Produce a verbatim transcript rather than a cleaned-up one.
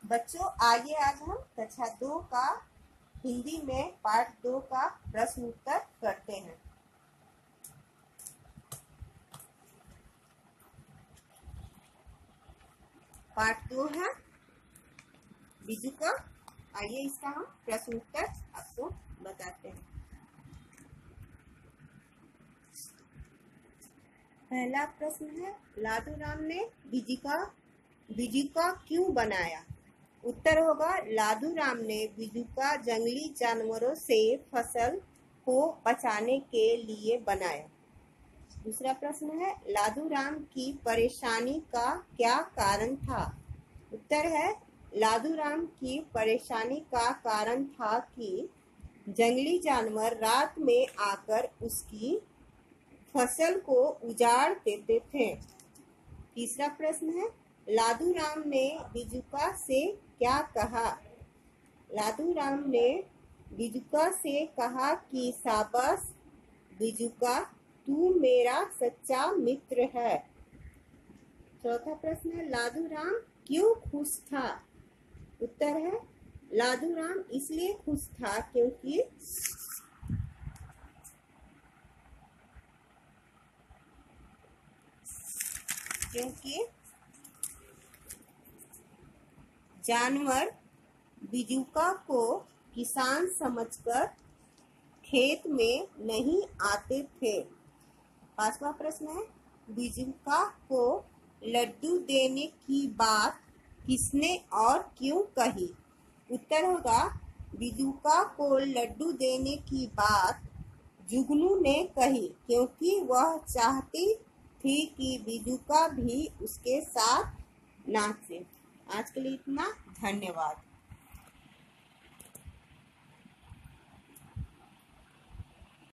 बच्चों आइए आज हम कक्षा दो का हिंदी में पाठ दो का प्रश्न उत्तर करते हैं। पाठ दो है बीजू का। आइए इसका हम प्रश्न उत्तर आपको बताते हैं। पहला प्रश्न है, लादू राम ने बीजू का बीजू का क्यों बनाया? उत्तर होगा, लादू राम ने बीजू का जंगली जानवरों से फसल को बचाने के लिए बनाया। दूसरा प्रश्न है, लादू राम की परेशानी का क्या कारण था? उत्तर है, लादू राम की परेशानी का कारण था कि जंगली जानवर रात में आकर उसकी फसल को उजाड़ देते थे। तीसरा प्रश्न है, लादू राम ने बिजुका से क्या कहा? लादू राम ने बिजुका से कहा कि शाबाश बिजुका, तू मेरा सच्चा मित्र है। चौथा प्रश्न है, लादू राम क्यों खुश था? उत्तर है, लादू राम इसलिए खुश था क्योंकि क्योंकि जानवर बिजुका को किसान समझकर खेत में नहीं आते थे। पांचवा प्रश्न है, बिजुका को लड्डू देने की बात किसने और क्यों कही? उत्तर होगा, बिजुका को लड्डू देने की बात जुगनू ने कही क्योंकि वह चाहती थी कि बिजुका भी उसके साथ नाचे। आज के लिए इतना, धन्यवाद।